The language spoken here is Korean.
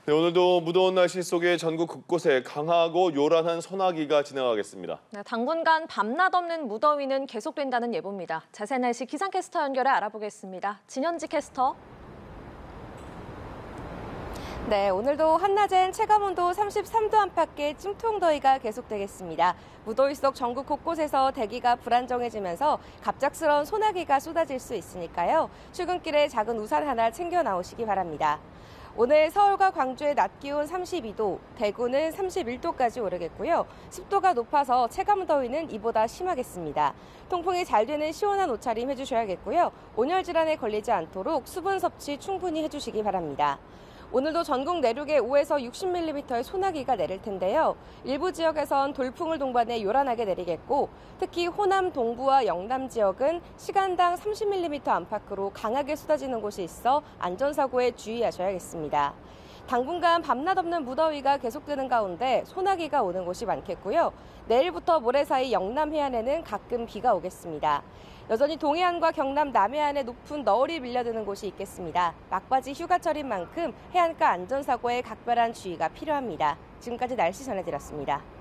네, 오늘도 무더운 날씨 속에 전국 곳곳에 강하고 요란한 소나기가 지나가겠습니다. 네, 당분간 밤낮 없는 무더위는 계속된다는 예보입니다. 자세한 날씨 기상캐스터 연결해 알아보겠습니다. 진현지 캐스터. 네, 오늘도 한낮엔 체감온도 33도 안팎의 찜통더위가 계속되겠습니다. 무더위 속 전국 곳곳에서 대기가 불안정해지면서 갑작스러운 소나기가 쏟아질 수 있으니까요. 출근길에 작은 우산 하나 챙겨 나오시기 바랍니다. 오늘 서울과 광주의 낮 기온 32도, 대구는 31도까지 오르겠고요. 습도가 높아서 체감더위는 이보다 심하겠습니다. 통풍이 잘 되는 시원한 옷차림 해주셔야겠고요. 온열 질환에 걸리지 않도록 수분 섭취 충분히 해주시기 바랍니다. 오늘도 전국 내륙에 5에서 60mm의 소나기가 내릴 텐데요. 일부 지역에선 돌풍을 동반해 요란하게 내리겠고 특히 호남 동부와 영남 지역은 시간당 30mm 안팎으로 강하게 쏟아지는 곳이 있어 안전사고에 주의하셔야겠습니다. 당분간 밤낮 없는 무더위가 계속되는 가운데 소나기가 오는 곳이 많겠고요. 내일부터 모레 사이 영남 해안에는 가끔 비가 오겠습니다. 여전히 동해안과 경남 남해안에 높은 너울이 밀려드는 곳이 있겠습니다. 막바지 휴가철인 만큼 해안가 안전사고에 각별한 주의가 필요합니다. 지금까지 날씨 전해드렸습니다.